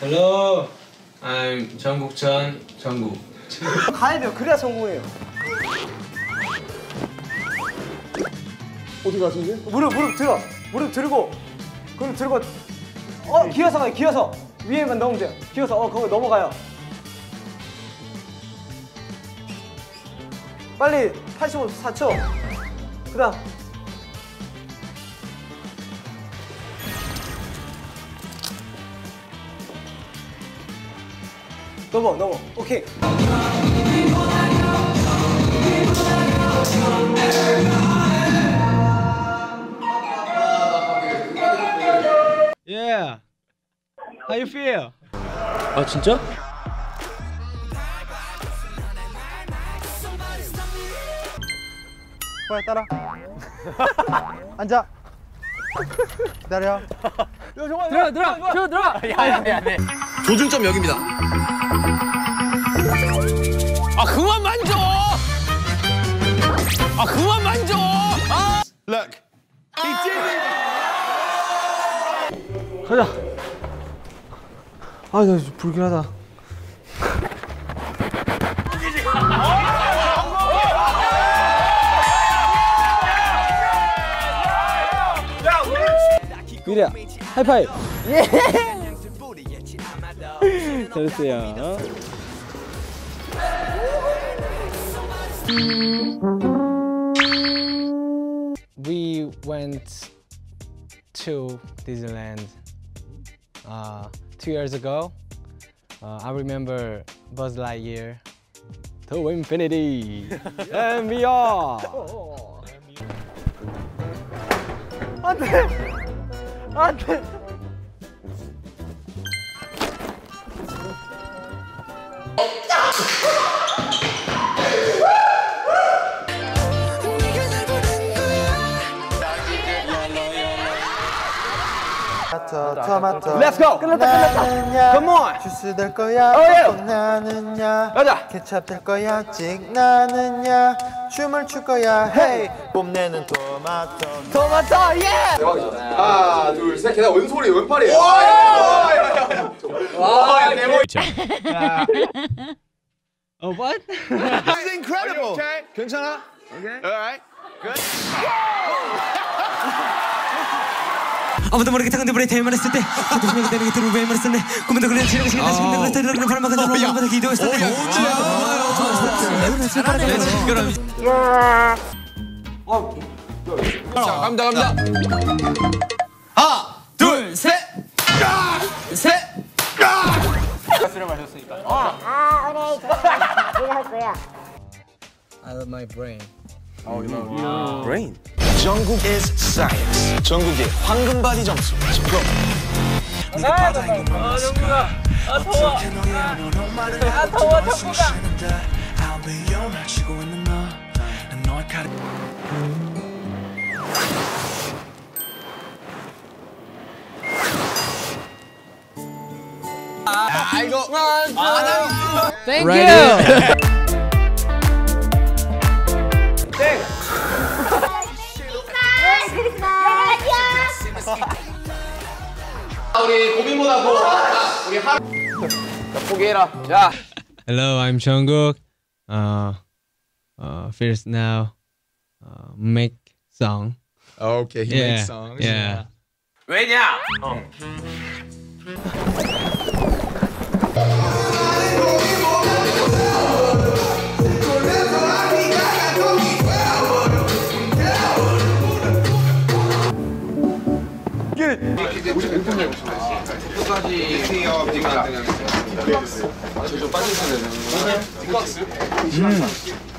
Hello, I'm 정국천 정국. 가야 돼요. 그래야 성공해요. 어디 가지 이제? 무릎 들어. 무릎 들고. 그럼 들고. 기어서 가요. 기어서 위에만 넣으면 돼요. 기어서 거기 넘어가요. 빨리 85, 4초. 그다음. 넘어. 오케이. Yeah. How you feel? 아 진짜? 빨리 따라. 앉아. 기다려. 들어. 야야야. 조준점 여기입니다. 아 그만 만져. Look. 가자. 나 불길하다. 유리야 하이파이브. 예. 잘했어요. We went to Disneyland 2 years ago. I remember Buzz Lightyear to infinity and beyond. 안돼. 토마토. Let's go. 끝났다. Come on. 주스 될 거야. 나는야. 가자. 케찹 될 거야. 찍 나는야. 춤을 출 거야. 헤이. 뽐내는 토마토. 예. 하나, 둘, 셋. 걔네 왼손이 왼팔이에요. 와, 내 머리. Oh what? This is incredible. Okay. 괜찮아? Okay. All right. Good. 아무도 모르게 타건데 불에 대만 했을 때 그때 분명히 되는 게 들어올 왜 말했었네 꿈에도 그냥 지나가 시간 다시 근데 그때 들어오는 바람만 가지고 얼마나 기도했었네 자, 갑니다. 하나 둘셋 I love my brain. Brain. 전국 is science. 전국의 황금바디 점수 10%. 정국아. 더워. 정국아. 이거. Thank you. 우리 고민보다 더 우리 하. 포기해라. 자. Hello, I'm Jungkook. First now, make song. Okay, he makes songs. Yeah. 왜냐? 끝까지. 좀 빠지시는. 뒷박스.